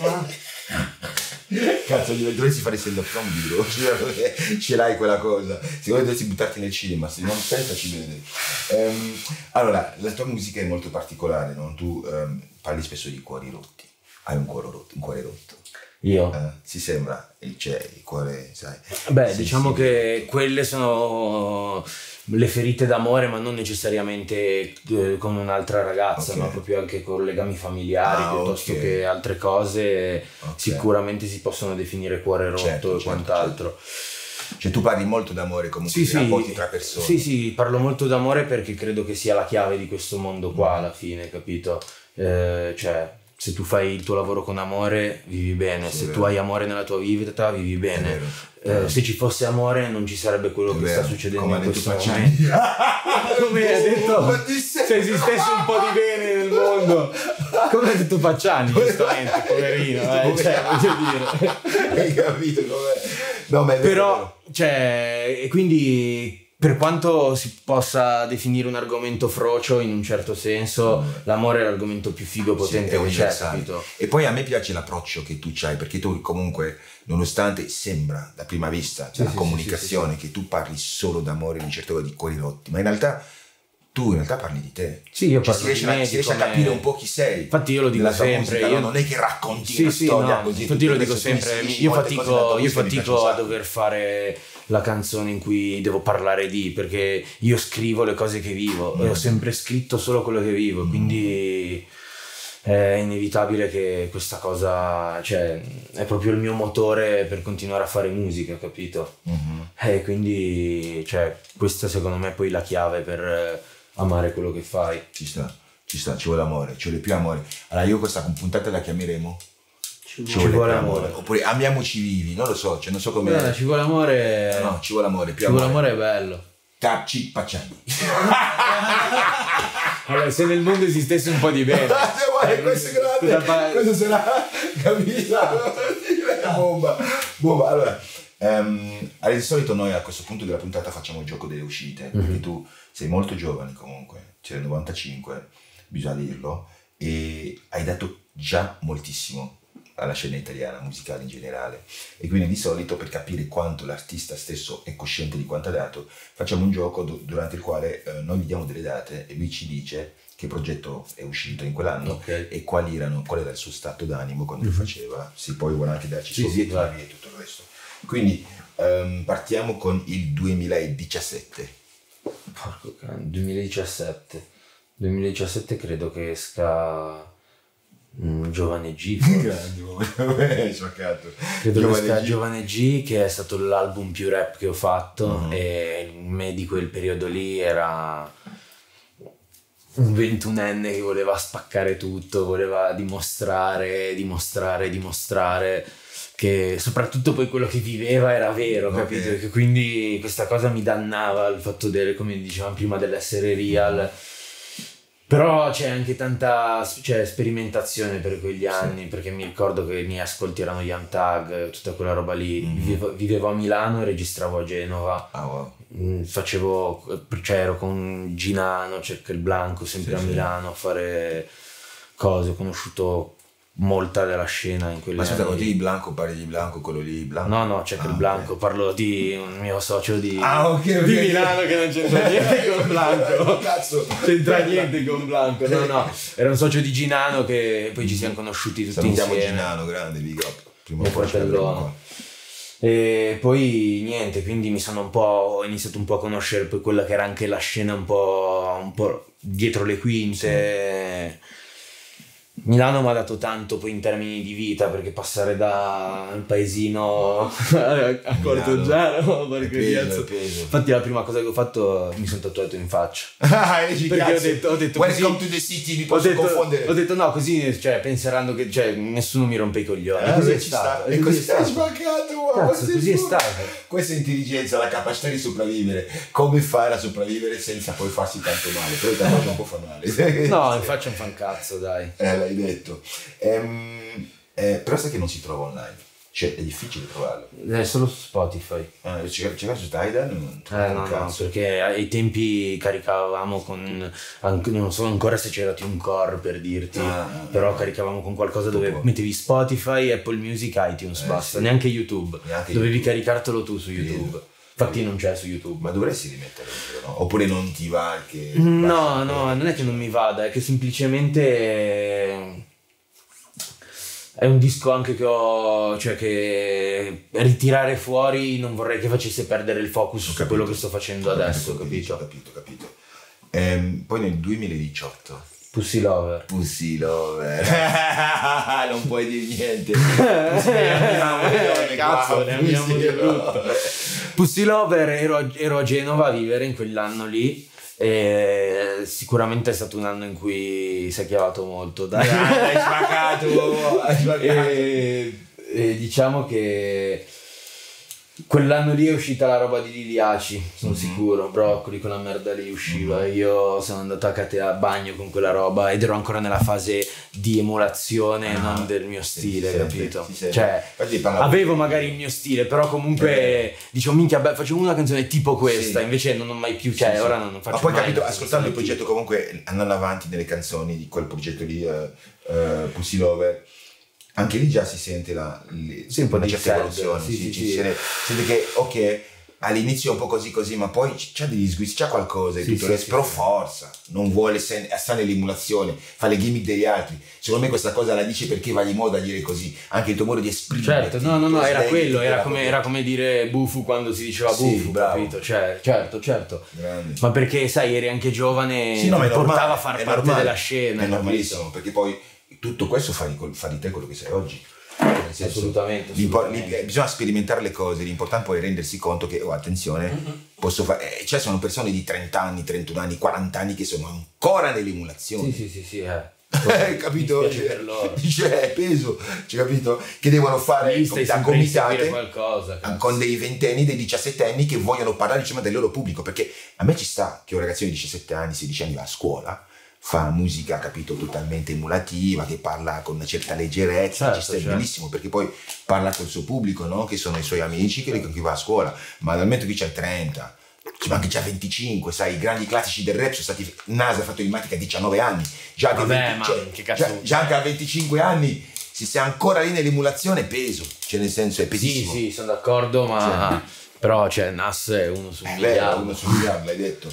cazzo, dovresti fare stand-up comedy, ce l'hai quella cosa, secondo me dovresti buttarti nel cinema, se non pensaci bene. Ehm, allora, la tua musica è molto particolare, no? Tu ehm, parli spesso di cuori rotti, hai un cuore rotto, un cuore rotto. io Eh, si sembra, c'è il cuore, sai. beh sì, diciamo sì. che quelle sono le ferite d'amore, ma non necessariamente eh, con un'altra ragazza, Ok. ma proprio anche con legami familiari, Ah, piuttosto ok. che altre cose. Ok. Sicuramente si possono definire cuore rotto Certo, e certo, quant'altro. Cioè tu parli molto d'amore comunque, Sì, di sì, rapporti tra persone. sì, sì, parlo molto d'amore perché credo che sia la chiave di questo mondo qua alla fine, capito? Eh, cioè, se tu fai il tuo lavoro con amore, vivi bene, Sì, se è tu vero. hai amore nella tua vita, vivi È bene. vero, è Eh, vero. se ci fosse amore non ci sarebbe quello È che vero, sta succedendo come ha in detto questo Pacciani. momento. Come hai detto? Ma ti sei- Se esistesse un po' di bene nel mondo, come ha detto Pacciani, giustamente, poverino, eh, cioè, voglio dire. Hai capito com'è? No, ma è vero, Però, cioè, e quindi per quanto si possa definire un argomento frocio in un certo senso, Mm. l'amore è l'argomento più figo potente Sì, è che c'è, universale. capito? E poi a me piace l'approccio che tu c'hai, perché tu comunque, nonostante sembra da prima vista, Sì, la sì, comunicazione, sì, sì, che tu parli solo d'amore in un certo tipo di cuori rotti, ma in realtà tu in realtà parli di te. Sì, io Cioè, parlo si riesce, di a, me, si di riesce a come- capire un po' chi sei. Infatti io lo dico nella tua sempre, musica, io- no? Non è che racconti Sì, una sì, storia no, così. infatti io lo tutto dico il resto tu sempre, inserisci io molte cose nella fatico, tua io musica, mi piace fatico un a sacco. dover fare la canzone in cui devo parlare di, perché io scrivo le cose che vivo, e ho sempre scritto solo quello che vivo, quindi è inevitabile che questa cosa, cioè, è proprio il mio motore per continuare a fare musica, capito? Mhm. E quindi, cioè, questa secondo me è poi la chiave per eh, amare quello che fai. Ci sta, ci sta, ci vuole amore, ci vuole più amore. Allora io questa puntata la chiameremo Ci Ci vuole. vuole più amore. Oppure amiamoci vivi, non lo so, cioè non so come. Eh, ci vuole amore, No, ci vuole amore, più ci vuole amore. amore è bello. Cacci Pacciani. Allora, se nel mondo esistesse un po' di bene. Guarda, questo è grande, Cosa fa- questo sarà, capito? Bomba, bomba. Allora, ehm, di solito noi a questo punto della puntata facciamo il gioco delle uscite, perché tu sei molto giovane comunque, c'è il novantacinque, bisogna dirlo, e hai dato già moltissimo alla scena italiana, musicale in generale, e quindi di solito per capire quanto l'artista stesso è cosciente di quanto ha dato, facciamo un gioco du- durante il quale eh, noi gli diamo delle date e lui ci dice che progetto è uscito in quell'anno Ok. e quali erano, qual era il suo stato d'animo quando lo faceva, si poi vuole anche darci i Sì, suoi sì, obiettivi e tutto il resto. Quindi ehm, partiamo con il duemiladiciassette. Porco cane, duemiladiciassette. duemiladiciassette credo che esca mm, Giovane G. Grande, scioccato. Credo che esca G. Giovane G, che è stato l'album più rap che ho fatto, Mhm. e me di quel periodo lì era un ventunenne che voleva spaccare tutto, voleva dimostrare, dimostrare, dimostrare che soprattutto poi quello che viveva era vero, Ok. capito? E che quindi questa cosa mi dannava, il fatto del, come dicevamo prima, dell'essere real. Però c'è anche tanta, cioè, sperimentazione per quegli anni, perché mi ricordo che i miei ascolti erano Young Thug, tutta quella roba lì. Mhm. Vivevo, vivevo a Milano e registravo a Genova. Ah, wow. Mm, facevo, cioè ero con Ginano, c'è il Blanco sempre Sì, a sì. Milano a fare cose, ho conosciuto molta della scena in quegli Ma aspetta, anni. quando di Blanco parli di Blanco, quello lì Blanco? No, no, c'è Ah, il ok. Blanco, parlo di un mio socio di, Ah, ok, ok. di Milano che non c'entra niente con Blanco. Cazzo. C'entra niente con Blanco, no, no, era un socio di Ginano che poi ci siamo conosciuti tutti Salutiamo insieme. Ginano, grande, big up. Prima Mio o poi ce fratellone. l'avremo qua. E poi niente, quindi mi sono un po', ho iniziato un po' a conoscere poi quella che era anche la scena un po', un po' dietro le quinte. Milano mi ha dato tanto poi in termini di vita, perché passare dal paesino a Corteggiano, infatti la prima cosa che ho fatto mi sono tatuato in faccia. Perché ho detto, ho detto welcome così, to the city, mi posso ho detto, confondere. Ho detto no, così cioè penseranno che cioè, nessuno mi rompe i coglioni. Eh, così è ci stato. Sta. E così stai sbancato, uomo. Cazzo, così è stato. Questa è intelligenza, la capacità di sopravvivere. Come fare a sopravvivere senza poi farsi tanto male? Però in faccia un po' fa male. No, in faccia non fa un cazzo, dai. Eh, l'hai detto. Ehm, eh, però sai che non si trova online. Cioè, è difficile trovarlo. È solo su Spotify. Ah, c'è c'è su Tidal? Non eh no, no, perché ai tempi caricavamo con, anche, non so ancora se c'era TuneCore per dirti, ah, però ah, caricavamo con qualcosa dove può. Mettevi Spotify, Apple Music, iTunes, eh, basta, sì. Neanche YouTube. Neanche Dovevi YouTube. Caricartelo tu su YouTube. Infatti non c'è su YouTube. Ma dovresti rimetterlo, no? Oppure non ti va che... No, no, non è che non mi vada, è che semplicemente... È un disco anche che ho, cioè che ritirare fuori non vorrei che facesse perdere il focus su quello che sto facendo adesso, ho capito? Ho capito, capito. Ehm, poi nel duemiladiciotto Pussy Lover. Pussy Lover. Non puoi dire niente. Pussy Cazzo, ne abbiamo di brutto. Pussy Lover, ero, ero a Genova a vivere in quell'anno lì. E sicuramente è stato un anno in cui si è chiavato molto, dai. Hai spaccato, hai spaccato. E, e diciamo che quell'anno lì è uscita la roba di Liliaci, sono mm-hmm. sicuro. Broccoli, quella merda lì usciva. Mm-hmm. Io sono andato a, cate- a bagno con quella roba ed ero ancora nella fase di emulazione, ah, non del mio stile, si capito? Sente, cioè, avevo magari il mio stile, però comunque eh. dicevo, minchia, beh, facevo una canzone tipo questa, sì. Invece non ho mai più, cioè, sì, ora non faccio. Ma poi mai capito, ascoltando il progetto, tipo. Comunque andando avanti nelle canzoni di quel progetto lì, uh, uh, Pussy Lover. Anche lì già si sente la, le, sì, un po' una di certa evoluzione, sì, sì, sì, ci sì. Sente, sente che ok, all'inizio è un po' così così, ma poi c'ha degli sguizzi, c'ha qualcosa, sì, tutto sì, sì, però sì. Forza, non vuole, sta nell'emulazione, fa le gimmick degli altri. Secondo me questa cosa la dice perché va di moda a dire così, anche il tuo modo di esprimere. Certo, no, no, no, era quello, era come, era come dire bufu quando si diceva bufu, sì, capito? Cioè, certo, certo. Grande. Ma perché sai, eri anche giovane, sì, no, ti portava normale, a far parte normale, della scena. È normalissimo, capito? Perché poi tutto questo fa di, fa di te quello che sei oggi. Senso, assolutamente, assolutamente. Bisogna sperimentare le cose, l'importante poi è rendersi conto che, oh attenzione, mm-hmm. posso fare, eh, cioè sono persone di trenta anni, trentuno anni, quaranta anni che sono ancora nell'emulazione. Sì, sì, sì, sì, eh. Capito? Cioè, cioè, è peso, cioè, capito? Che devono fare da comitate qualcosa, con dei ventenni, dei diciassettenni che vogliono parlare diciamo, del loro pubblico, perché a me ci sta che un ragazzino di diciassette anni, sedici anni va a scuola, fa musica, capito, totalmente emulativa, che parla con una certa leggerezza, certo, ci sta certo. Benissimo, perché poi parla col suo pubblico, no? Che sono i suoi amici, che con chi va a scuola, ma dal momento che c'hai trenta, ma anche già venticinque, sai, i grandi classici del rap sono stati, Nas ha fatto il Matic a diciannove anni, già, Vabbè, venti, ma cioè, che cazzo già, già anche a venticinque anni, se sei ancora lì nell'emulazione è peso, cioè nel senso è pesissimo. Sì, sì, sono d'accordo, ma... Cioè, però cioè, Nas è uno su un eh miliardo. Beh, uno su un miliardo, l'hai detto.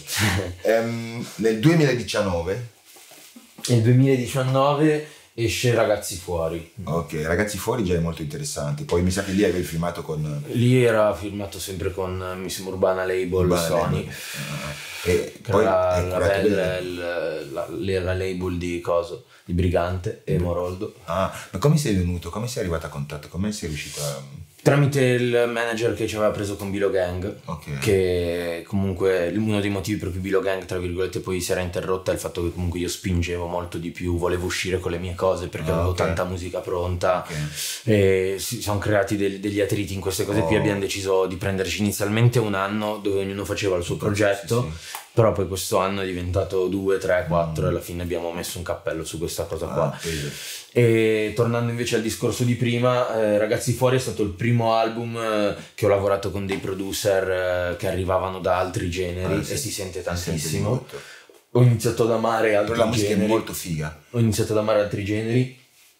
um, nel duemiladiciannove Nel duemiladiciannove esce Ragazzi Fuori. Ok, Ragazzi Fuori già è molto interessante. Poi mi sa che lì avevi filmato con... Lì era filmato sempre con mi sembra Urbana Label, Urbana Sony. Label. Uh, e poi la, la, bella, il, la, la label di coso, di Brigante e Moroldo. Ah, ma come sei venuto? Come sei arrivato a contatto? Come sei riuscito a... Tramite il manager che ci aveva preso con Bilo Gang, okay. Che comunque uno dei motivi per cui Bilo Gang tra virgolette poi si era interrotta è il fatto che comunque io spingevo molto di più, volevo uscire con le mie cose perché oh, avevo okay. tanta musica pronta, okay. E si sono creati del, degli attriti in queste cose oh. qui, abbiamo deciso di prenderci inizialmente un anno dove ognuno faceva il suo progetto, sì, sì. Però poi questo anno è diventato due, tre, quattro mm. e alla fine abbiamo messo un cappello su questa cosa ah, qua. Sì. E tornando invece al discorso di prima, eh, Ragazzi Fuori è stato il primo album eh, che ho lavorato con dei producer eh, che arrivavano da altri generi ah, sì. E si sente tantissimo. Si sente ho iniziato ad amare altri la musica generi. È molto figa. Ho iniziato ad amare altri generi.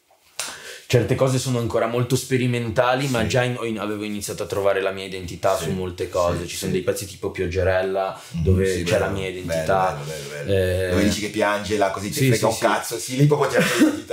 Certe cose sono ancora molto sperimentali, sì. Ma già in, in, avevo iniziato a trovare la mia identità sì. Su molte cose. Sì, Ci sono sì. dei pezzi tipo Pioggerella dove mm, sì, c'è bello, la mia identità. Bello, bello, bello, bello. Eh, dove dici che piange là così ti sì, frega sì, un sì. Cazzo, sì, lì proprio c'è la tua identità.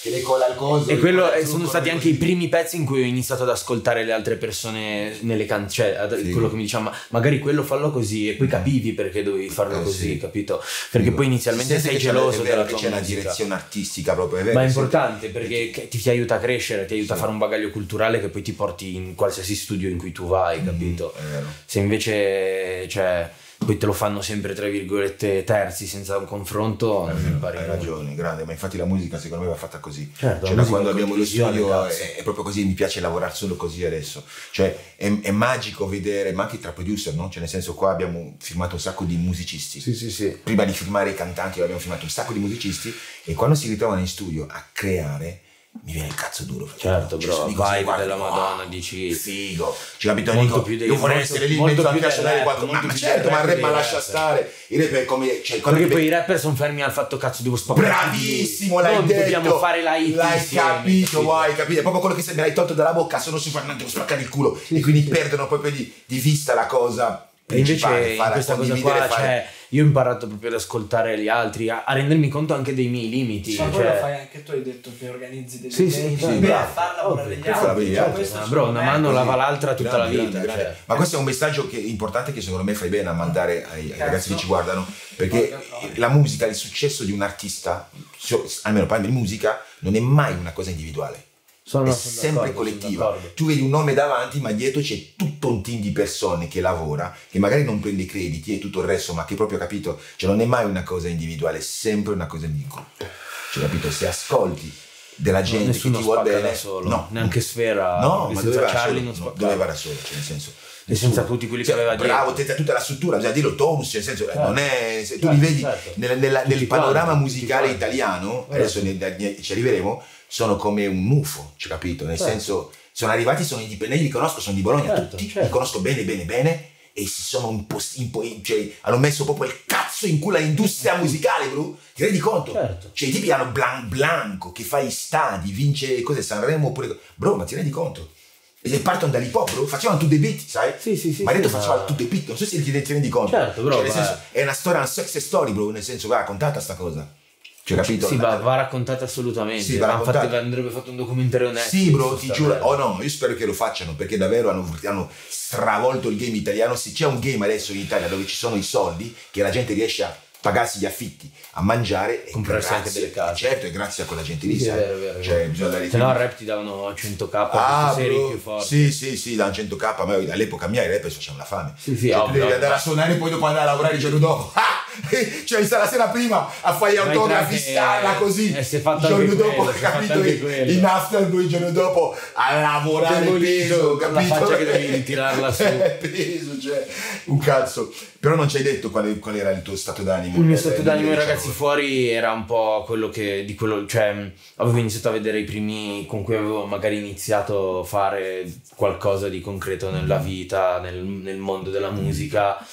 che le cola al coso. E quello e sono stati anche i primi pezzi in cui ho iniziato ad ascoltare le altre persone nelle canzoni, cioè ad, sì. quello che mi dicevano, ma magari quello fallo così, e poi capivi perché dovevi farlo eh, così, sì. capito? Perché Dico, poi inizialmente sei geloso è vero della che tua c'è una musica. direzione artistica proprio, è vero. Ma è sì. importante perché ti, ti aiuta a crescere, ti aiuta Sì. a fare un bagaglio culturale che poi ti porti in qualsiasi studio in cui tu vai, capito? Mm, è vero. Se invece, cioè, poi te lo fanno sempre tra virgolette terzi, senza un confronto, non impari Hai nulla. ragione, grande, ma infatti la musica secondo me va fatta così. Certo, Cioè, la da musica quando è abbiamo lo condivisione, studio cazzo. è, è proprio così, mi piace lavorare solo così adesso. Cioè è, è magico vedere, ma anche tra producer, no? Cioè nel senso, qua abbiamo firmato un sacco di musicisti. Sì, sì, sì. Prima di firmare i cantanti abbiamo firmato un sacco di musicisti e quando si ritrovano in studio a creare mi viene il cazzo duro. Certo, Cioè, bro, sono- dico, vai sì, guarda, della wow, Madonna, dici figo, cioè, capito? molto Dico, più dei- io vorrei molto- essere lì in molto mezzo più anche a del suonare rap, qualcosa, molto ma più certo, del ma il rap rap ma dei lascia rapper. stare, il rap è come, cioè, quando perché ti- poi i rapper sono fermi al fatto cazzo devo spaccare. bravissimo, l'hai non detto, dobbiamo fare la hit l'hai insieme, capito, capito? vuoi capire, è proprio quello che se me l'hai tolto dalla bocca, sono su non devo spaccare il culo e quindi perdono proprio di, di vista la cosa E invece principale, in fare, questa cosa condividere, qua, fare. cioè, io ho imparato proprio ad ascoltare gli altri, a, a rendermi conto anche dei miei limiti. Ma cioè, poi lo fai anche tu, hai detto che organizzi degli Sì, sì, eventi, sì, per bravo. far lavorare Ovvio, gli per far lavorare altri. gli Cioè, altri. questo Ma secondo bro, una me- mano Così. lava l'altra tutta Grande, la vita. grande, grande. Cioè. Ma questo è un messaggio che, importante che secondo me fai bene a mandare ai, ai Cazzo. ragazzi che ci guardano, perché Porca troia. la musica, il successo di un artista, so- almeno parliamo di musica, non è mai una cosa individuale. Sono, È sono sempre d'accordo, sono collettiva. d'accordo. Tu vedi un nome davanti, ma dietro c'è tutto un team di persone che lavora, che magari non prende i crediti e tutto il resto, ma che proprio capito, cioè non è mai una cosa individuale, è sempre una cosa di gruppo. Cioè, capito? Se ascolti della No, gente che nessuno ti vuole spacca bene, da solo, no, neanche Sfera, no, lui ma senza doveva Charlie solo, non no, spaccava. doveva da solo, cioè nel senso. E senza nessuno. tutti quelli che Cioè, aveva bravo, dietro. senza tutta la struttura, bisogna dirlo tonus, nel senso, Certo. non è, se tu Certo, li vedi certo. nel, nella- Tutti nel panorama quanti, musicale tutti quanti. italiano, Eh, adesso sì. ne- ne- ci arriveremo, sono come un U F O, cioè, capito? Nel Certo. senso, sono arrivati, sono indipendenti, li conosco, sono di Bologna Certo, tutti, certo. li conosco bene bene bene e si sono imposti, impo- cioè, hanno messo proprio il cazzo in culo all'industria musicale, bro. Ti rendi conto? Certo. Cioè i tipi hanno Blan Blanco che fa i stadi, vince cose Sanremo oppure... Bro, ma ti rendi conto? E partono dall'hip hop, bro, facevano to the beat, sai? Sì, sì, sì, Ma ha detto sì, facevano ma- to the beat, non so se ti, ti rendi conto. Certo, bro, Cioè, nel ma- senso, è una storia, una success story, bro, nel senso, va raccontata sta cosa. Cioè, capito? Sì, va, va raccontata assolutamente. Sì, va Ma raccontata. infatti andrebbe fatto un documentario onesto. Sì, bro, ti sta giuro. bene. Oh no, io spero che lo facciano perché davvero hanno, hanno stravolto il game italiano. Se c'è un game adesso in Italia dove ci sono i soldi, che la gente riesce a pagarsi gli affitti, a mangiare e Comprarsi grazie- anche delle case. Certo, e grazie a quella gente lì, Sì, è sai. vero, è vero, è Cioè, vero. bisogna dare i Se no al figli. rap ti davano cento k Ah, perché sei bro, più forte. sì, sì, sì, da cento k, ma io- all'epoca mia i rappers facevano la fame. Sì, sì, Cioè, tu ovvio, devi andare ovvio. a suonare e poi dopo andare a lavorare il giorno dopo. Ah! Cioè, sta la sera prima a fare gli Ma autografi, entrate- starla così. eh, si è fatto il giorno anche dopo, quello, si è fatto capito? anche quello. In after, poi il giorno dopo a lavorare Quello lì, peso, con la capito? faccia che devi ritirarla su. peso, cioè, un cazzo. Però non ci hai detto quale, qual era il tuo stato d'animo. Il mio nel- stato nel d'animo ai diciamo. ragazzi fuori era un po' quello che di quello, cioè avevo iniziato a vedere i primi con cui avevo magari iniziato a fare qualcosa di concreto nella vita, nel, nel mondo della musica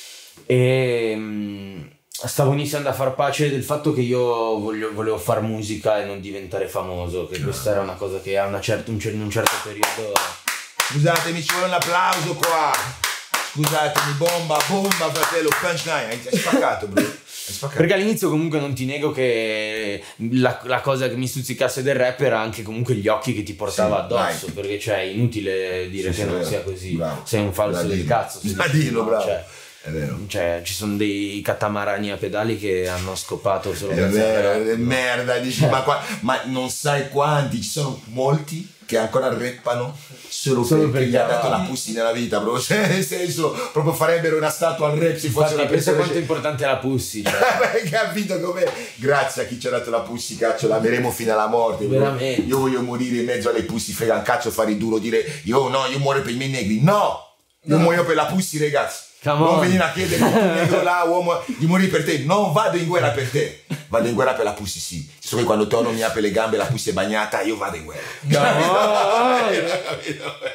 e mm, stavo iniziando a far pace del fatto che io voglio, volevo far musica e non diventare famoso, che questa era una cosa che a una certa, un, cer- in un certo periodo. Scusatemi, ci vuole un applauso qua. Scusatemi, bomba, bomba, fratello, punchline. Hai hai spaccato, bro. Hai spaccato. Perché all'inizio comunque non ti nego che la, la cosa che mi stuzzicasse del rap era anche comunque gli occhi che ti portava Sì, addosso, dai. perché cioè è inutile dire Sì, che sì, non vero. sia così, Bravo. sei un falso Da del dirlo. cazzo. se Da dici dirlo, no, bravo. Cioè, È vero. cioè, ci sono dei catamarani a pedali che hanno scopato solo È grazie al vero, rap, è no? merda, dici, ma, qua- ma non sai quanti, ci sono molti che ancora rappano solo, Solo perché gli ha perché dato va. la pussy nella vita, bro. Cioè, nel senso, proprio farebbero una statua al rap se fosse Infatti una pensa persona. quanto è importante la pussy, cioè. Hai capito come? Grazie a chi ci ha dato la pussy, cazzo, l'ameremo fino alla morte. bro. Veramente. Io voglio morire in mezzo alle pussy, frega un cazzo fare il duro, dire io no, io muoio per i miei negri. No! Io No. muoio per la pussy, ragazzi. Come Non on. venire a chiedere un negro là, uomo, di morire per te. Non vado in guerra per te. Vado in guerra per la pussy, sì. So che quando Tono mi apre le gambe e la pussy è bagnata, io vado in guerra. Come on. Capito?